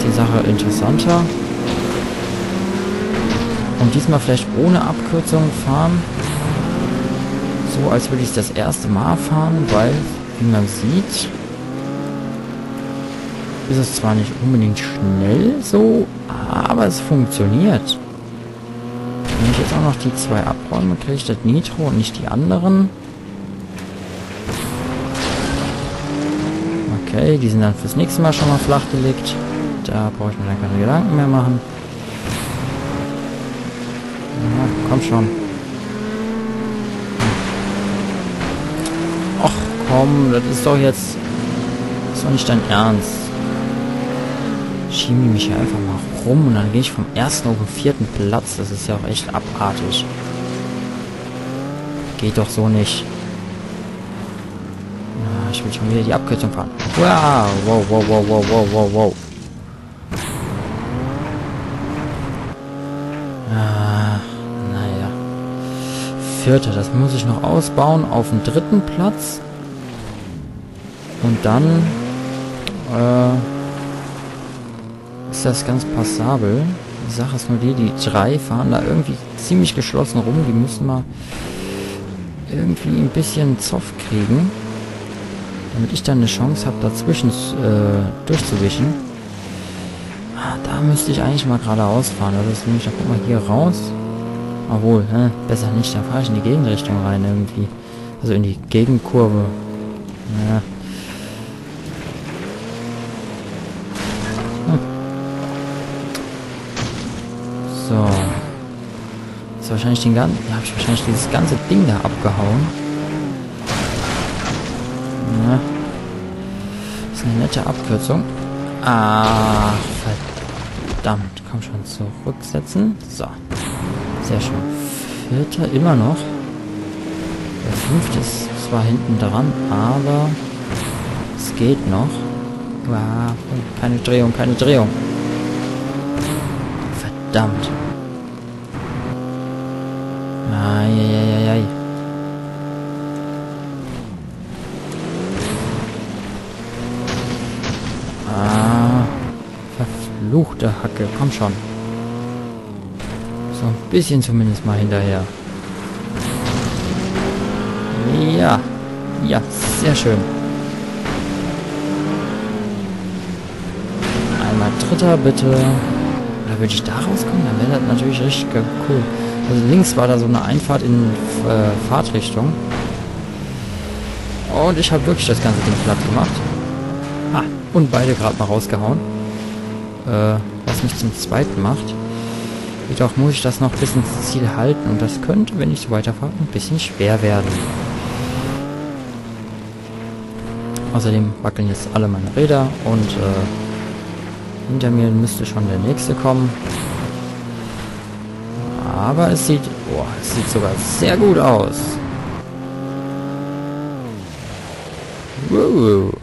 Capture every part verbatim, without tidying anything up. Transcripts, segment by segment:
die Sache interessanter. Und diesmal vielleicht ohne Abkürzung fahren. So, als würde ich es das erste Mal fahren, weil, wie man sieht, ist es zwar nicht unbedingt schnell so, aber es funktioniert. Wenn ich jetzt auch noch die zwei abräume, kriege ich das Nitro und nicht die anderen. Okay, die sind dann fürs nächste Mal schon mal flachgelegt. Da brauche ich mir dann keine Gedanken mehr machen. Ja, komm schon. Ach komm, das ist doch jetzt... Das ist doch nicht dein Ernst. Schieben die mich hier einfach mal rum und dann gehe ich vom ersten auf den vierten Platz. Das ist ja auch echt abartig. Geht doch so nicht. Na, ich will schon wieder die Abkürzung fahren. Wow, wow, wow, wow, wow, wow, wow, wow. Ah, naja. Vierter, das muss ich noch ausbauen auf den dritten Platz. Und dann äh, ist das ganz passabel. Die Sache ist nur die, die drei fahren da irgendwie ziemlich geschlossen rum. Die müssen mal irgendwie ein bisschen Zoff kriegen, damit ich dann eine Chance habe, dazwischen äh, durchzuwischen. Ah, da müsste ich eigentlich mal geradeaus fahren. Das ist nämlich, da guck mal hier raus. Obwohl, hä, besser nicht, da fahre ich in die Gegenrichtung rein irgendwie. Also in die Gegenkurve. Ja. So. Ist wahrscheinlich den ganzen. Da habe ich wahrscheinlich dieses ganze Ding da abgehauen. Ja. Ist eine nette Abkürzung. Ah, verdammt. Komm schon, zurücksetzen. So. Sehr schön. Vierter immer noch. Der fünfte ist zwar hinten dran, aber es geht noch. Wow. Keine Drehung, keine Drehung. Verdammt. Eieieiei. Ah. Verfluchte Hacke. Komm schon. So ein bisschen zumindest mal hinterher. Ja. Ja, sehr schön. Einmal Dritter, bitte. Oder würde ich da rauskommen? Dann wäre das natürlich richtig cool. Also links war da so eine Einfahrt in äh, Fahrtrichtung. Und ich habe wirklich das ganze Ding platt gemacht. Ah, und beide gerade mal rausgehauen. Äh, was mich zum zweiten macht. Jedoch muss ich das noch bis ins Ziel halten. Und das könnte, wenn ich so weiterfahre, ein bisschen schwer werden. Außerdem wackeln jetzt alle meine Räder. Und äh, hinter mir müsste schon der nächste kommen. Aber es sieht, oh, es sieht sogar sehr gut aus. Wow.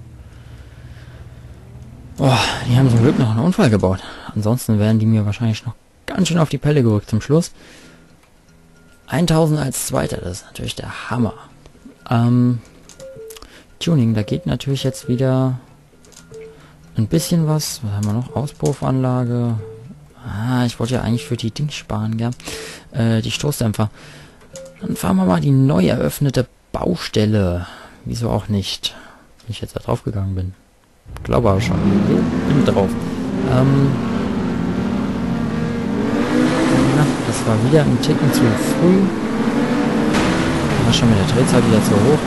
Oh, die haben zum Glück noch einen Unfall gebaut. Ansonsten wären die mir wahrscheinlich noch ganz schön auf die Pelle gerückt zum Schluss. tausend als Zweiter, das ist natürlich der Hammer. Ähm, Tuning, da geht natürlich jetzt wieder ein bisschen was. Was haben wir noch? Auspuffanlage. Ah, ich wollte ja eigentlich für die Dings sparen, gell? Äh, die Stoßdämpfer. Dann fahren wir mal die neu eröffnete Baustelle. Wieso auch nicht? Wenn ich jetzt da drauf gegangen bin. Glaube aber schon. Bin drauf. Ähm. Na, das war wieder ein Ticken zu früh. War schon mit der Drehzahl wieder zu hoch.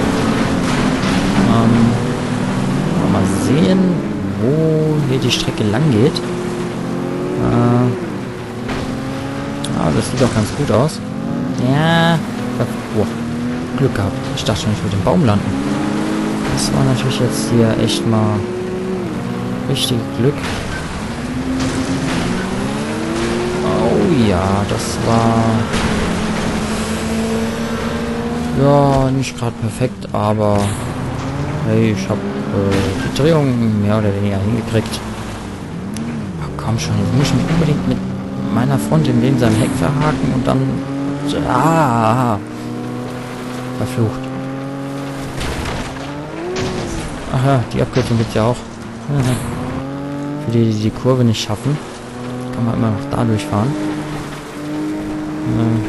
Ähm. Mal sehen, wo hier die Strecke lang geht. Äh, ah, das sieht doch ganz gut aus. Ja. Oh, Glück gehabt. Ich dachte schon, ich würde den Baum landen. Das war natürlich jetzt hier echt mal richtig Glück. Oh ja, das war ja nicht gerade perfekt, aber hey, ich habe äh, die Drehung mehr oder weniger hingekriegt. Komm schon, jetzt muss ich mich unbedingt mit meiner Front in dem seinem Heck verhaken und dann... Ah! Verflucht. Ach ja, die Abkürzung gibt's ja auch. Für die, die die Kurve nicht schaffen, kann man immer noch da durchfahren. Äh,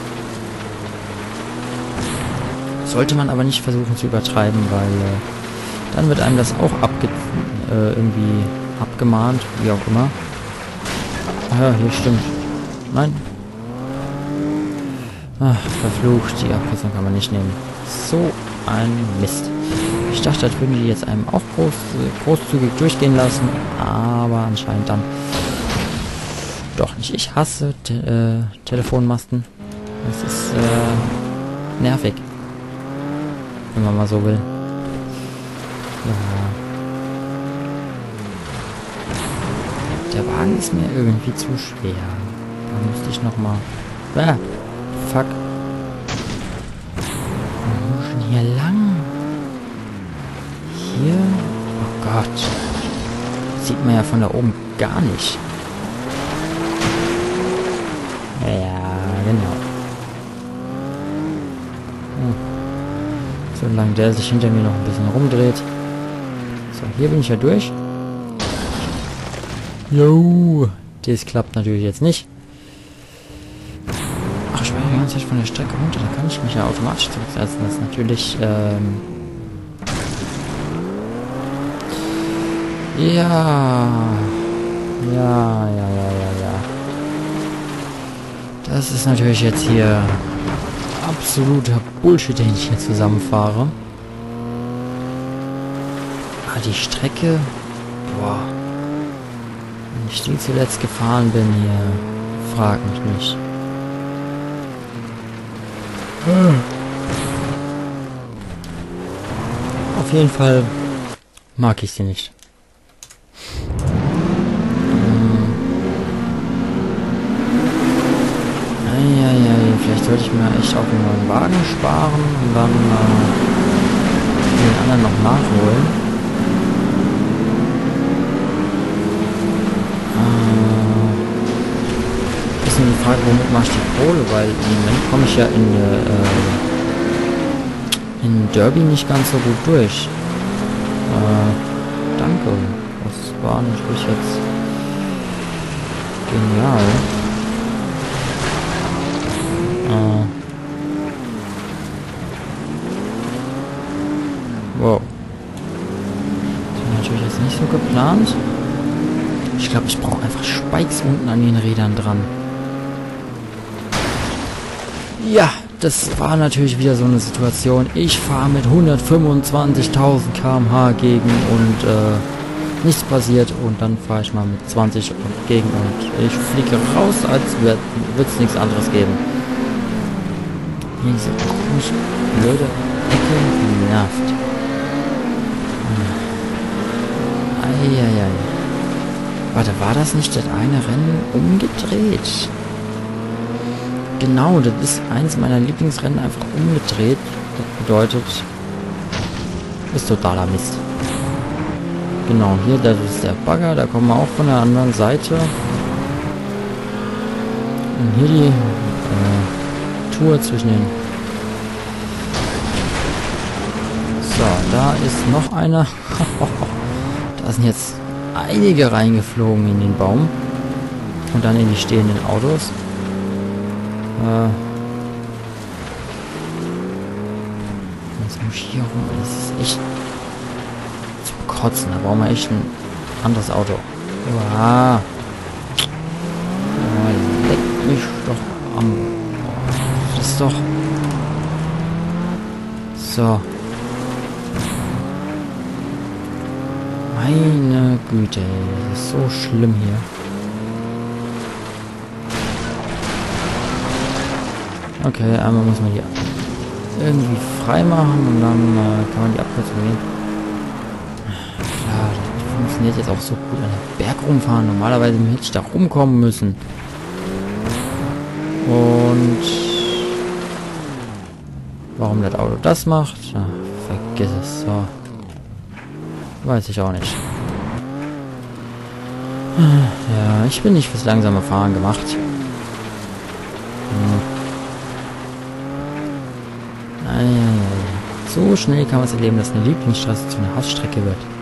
sollte man aber nicht versuchen zu übertreiben, weil äh, dann wird einem das auch abge äh, irgendwie abgemahnt, wie auch immer. Ja, hier stimmt. Nein. Ach, verflucht, die Abkürzung kann man nicht nehmen. So ein Mist. Ich dachte, das würden die jetzt einem auch groß, großzügig durchgehen lassen, aber anscheinend dann doch nicht. Ich hasse te äh, Telefonmasten. Das ist äh, nervig, wenn man mal so will. Ja. Der Wagen ist mir irgendwie zu schwer. Da müsste ich nochmal... Ah, fuck. Wo muss denn hier lang? Hier? Oh Gott. Sieht man ja von da oben gar nicht. Ja, genau. Hm. Solange der sich hinter mir noch ein bisschen rumdreht. So, hier bin ich ja durch. Jo, das klappt natürlich jetzt nicht. Ach, ich war die ganze Zeit von der Strecke runter, da kann ich mich ja automatisch zurücksetzen. Das ist natürlich, ähm... ja... Ja, ja, ja, ja, ja. Das ist natürlich jetzt hier absoluter Bullshit, den ich hier zusammenfahre. Ah, die Strecke... Boah... Wenn ich die zuletzt gefahren bin hier, frag mich nicht. Auf jeden Fall mag ich sie nicht. Hm. Eieiei, vielleicht sollte ich mir echt auch einen neuen Wagen sparen und dann äh, den anderen noch nachholen. Die Frage, womit mache ich die Kohle, weil im Moment komme ich ja in, äh, in Derby nicht ganz so gut durch. Äh, danke. Das war natürlich jetzt genial. Äh, wow. Das war natürlich jetzt nicht so geplant. Ich glaube, ich brauche einfach Spikes unten an den Rädern dran. Ja, das war natürlich wieder so eine Situation. Ich fahre mit hundertfünfundzwanzigtausend Kilometer pro Stunde gegen und äh, nichts passiert. Und dann fahre ich mal mit zwanzig und gegen und ich fliege raus, als wird es nichts anderes geben. Diese komische, blöde Ecke nervt. Eieiei. Warte, war das nicht das eine Rennen umgedreht? Genau, das ist eins meiner Lieblingsrennen einfach umgedreht. Das bedeutet, ist totaler Mist. Genau, hier, das ist der Bagger, da kommen wir auch von der anderen Seite. Und hier die äh, Tour zwischen den... So, da ist noch einer. Da sind jetzt einige reingeflogen in den Baum. Und dann in die stehenden Autos. Jetzt muss ich hier rum. Das ist echt zum Kotzen. Da brauchen wir echt ein anderes Auto. Uah. Oh, leck mich doch am... Das ist doch... So. Meine Güte, das ist so schlimm hier. Okay, einmal muss man die irgendwie frei machen und dann äh, kann man die Abkürzung nehmen. Klar, das funktioniert jetzt auch so gut an den Berg rumfahren. Normalerweise hätte ich da rumkommen müssen. Und warum das Auto das macht, ach, vergiss es. So. Weiß ich auch nicht. Ja, ich bin nicht fürs langsame Fahren gemacht. Hm. So schnell kann man es erleben, dass eine Lieblingsstraße zu einer Hassstrecke wird.